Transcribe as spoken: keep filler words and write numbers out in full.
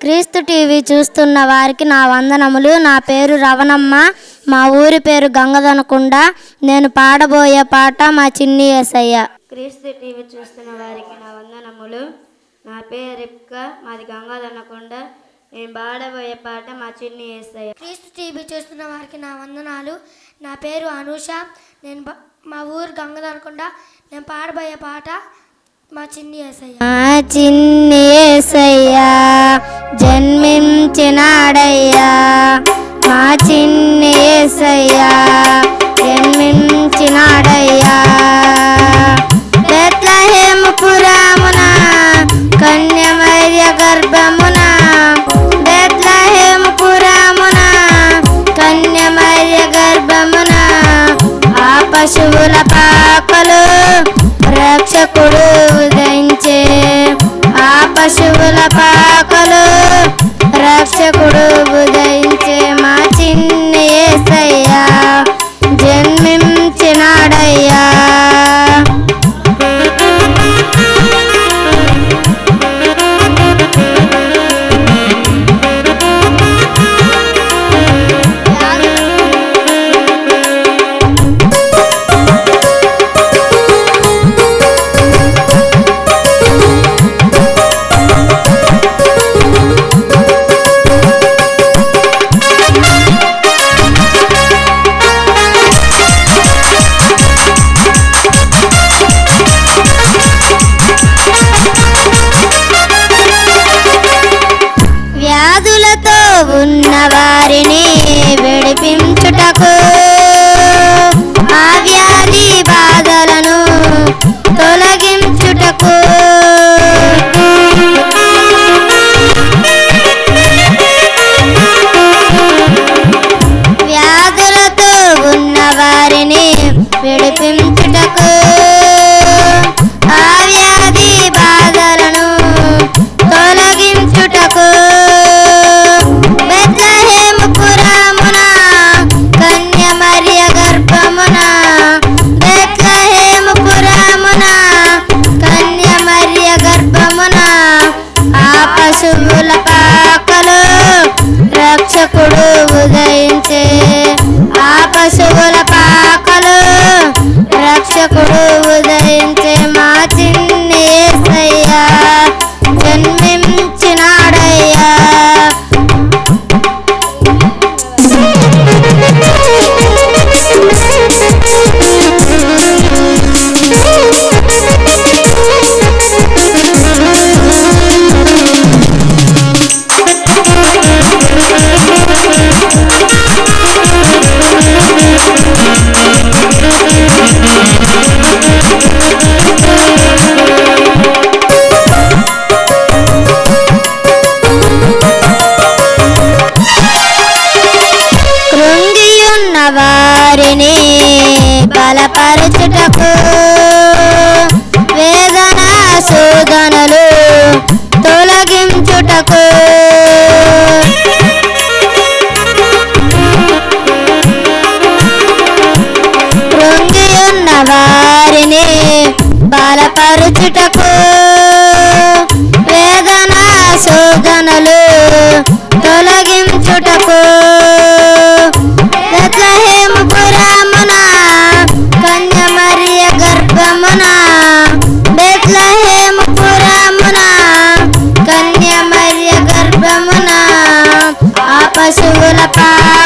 క్రీస్తు టీవీ చూస్తున్న వారికి నా వందనములు. నా పేరు రవణమ్మ. మా ఊరి పేరు గంగదనకొండ. నేను పాడబోయే పాట మా చిన్ని యేసయ్య. క్రీస్తు టీవీ చూస్తున్న వారికి నా వందనములు. నా పేరు రిప్క. మాది గంగదనకొండ. నేను పాడబోయే పాట మా చిన్ని యేసయ్య. క్రీస్తు టీవీ చూస్తున్న వారికి నా వందనాలు. నా పేరు అనూష. నేను మా ఊరు గంగదనకొండ. నేను పాడబోయే పాట మా చిన్ని యేసయ్య. మా చిన్ని యేసయ్య జన్మించినాడయ్యా. మా చిన్ని యేసయ్య జన్మించినాడయ్యా. బెత్లెహేము పురమున కన్యమర్య గర్భమున. బెత్లెహేము పురమున కన్యమర్య గర్భమున. ఆ పశువుల పాకలు రక్షకుడు ఉదయించే. ఆ పశువుల పాకలు రక్షకుడు ఉదయించే. మా చిన్ని యేసయ్య జన్మించినాడయ్యా. వ్యాధులతో ఉన్న వారిని విడిపించుటకు, ఆ వ్యాధి బాధలను తొలగించుటకు, వ్యాధులతో ఉన్న వారిని విడిపించుటకు, ఆ వ్యాధి బాధలను తొలగించుటకు. బెత్లెహేము పురమున కన్యమర్య గర్భమున. బెత్లెహేము పురమున కన్యమర్య గర్భమున. ఆ పశువుల పాకలు రక్షకుడు ఉదయించే. ఆ పశువుల పాకలు రక్షకుడు ఉదయించే. మా చిన్ని యేసయ్య జన్మించినాడయ్యా. కృంగియున్న వారిని బలపరచుటకు, వేదన శోధనలు తొలగించుటకు, కృంగియున్న వారిని బలపరచుటకు, వేదన శోధనలు తొలగించుటకు. బెత్లెహేము పురమున కన్యమర్య గర్భమున. బెత్లెహేము పురమున కన్యమర్య గర్భమున. ఆ పశువుల పా